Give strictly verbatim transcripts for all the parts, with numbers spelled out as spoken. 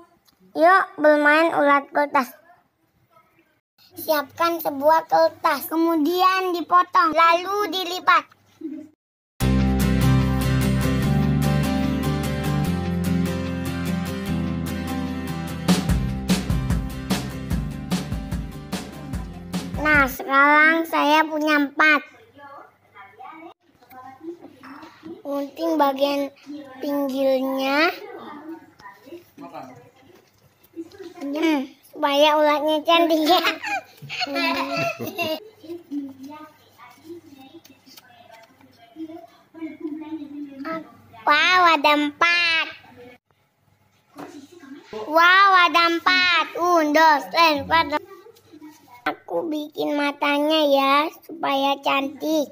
Yuk bermain ulat kertas. Siapkan sebuah kertas, kemudian dipotong, lalu dilipat. Nah, sekarang saya punya empat. Gunting bagian pinggirnya. Hmm, supaya ulatnya cantik ya. Wow, ada empat. Wow, ada empat. Un, dos, tres, cuatro. Aku bikin matanya ya, supaya cantik.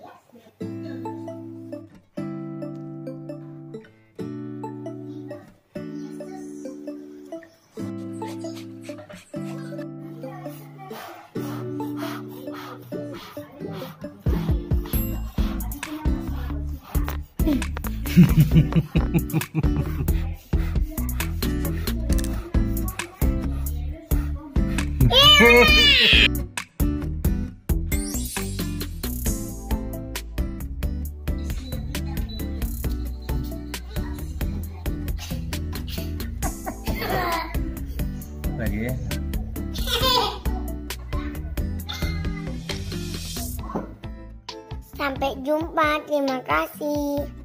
Lagi. Sampai jumpa, terima kasih.